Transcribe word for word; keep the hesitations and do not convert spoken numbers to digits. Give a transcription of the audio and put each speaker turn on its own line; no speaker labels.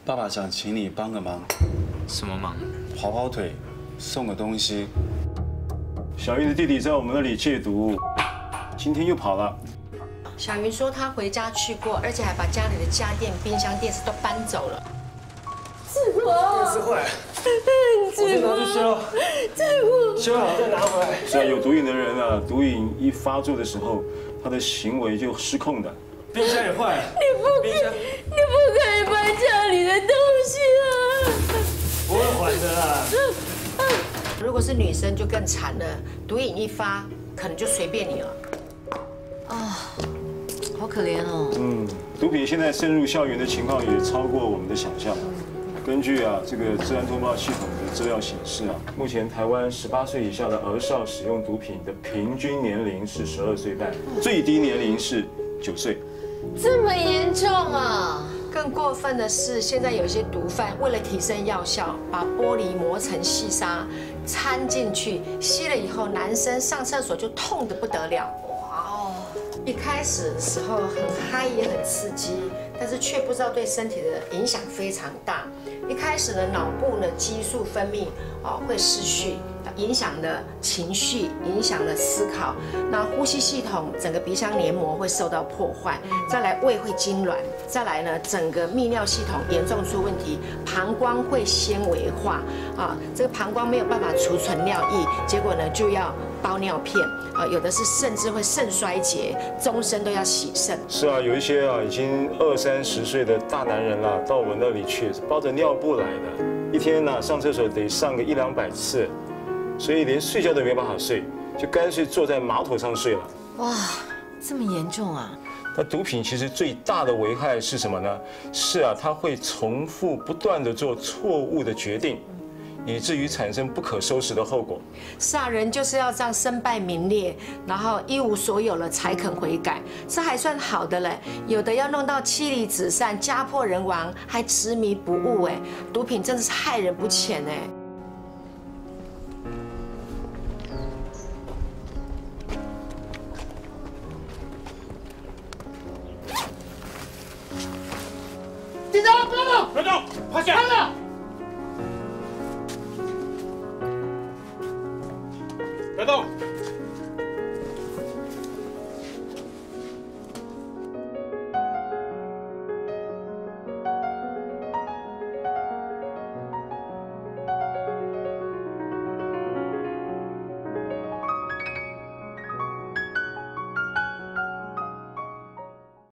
爸爸想请你帮个忙。
什么忙？
跑跑腿，送个东西。小云的弟弟在我们那里戒毒，今天又跑了。
小云说她回家去过，而且还把家里的家电、冰箱、电视都搬走了。
志国，
电视坏，我去拿去修，
志国，
修好再拿回来。
是啊，有毒瘾的人啊，毒瘾一发作的时候，他的行为就失控的。
冰箱也坏了，
你不可以，你不可以搬家里的东西啊！
不会还的啦。
如果是女生就更惨了，毒瘾一发，可能就随便你了。
啊，好可怜哦。
嗯，毒品现在渗入校园的情况也超过我们的想象。根据啊这个治安通报系统的资料显示啊，目前台湾十八岁以下的儿少使用毒品的平均年龄是十二岁半，最低年龄是九岁。
这么严重啊！
更过分的是，现在有一些毒贩为了提升药效，把玻璃磨成细沙，掺进去，吸了以后，男生上厕所就痛得不得了。哇哦！一开始的时候很嗨也很刺激，但是却不知道对身体的影响非常大。一开始呢，脑部呢激素分泌啊会失序，影响了情绪，影响了思考。那呼吸系统整个鼻腔黏膜会受到破坏，再来胃会痉挛，再来呢整个泌尿系统严重出问题，膀胱会纤维化啊，这个膀胱没有办法储存尿液，结果呢就要包尿片啊，有的是甚至会肾衰竭，终身都要洗肾。
是啊，有一些啊已经二三十岁的大男人啦，到我那里去包着尿布来的，一天呢、啊、上厕所得上个一两百次，所以连睡觉都没办法睡，就干脆坐在马桶上睡了。
哇，这么严重啊！
那毒品其实最大的危害是什么呢？是啊，它会重复不断的做错误的决定，以至于产生不可收拾的后果。
杀人就是要这样身败名裂，然后一无所有了才肯悔改，这还算好的嘞。有的要弄到妻离子散、家破人亡，还执迷不悟哎，毒品真的是害人不浅哎。
警察，不要动！不要动！快下！快点！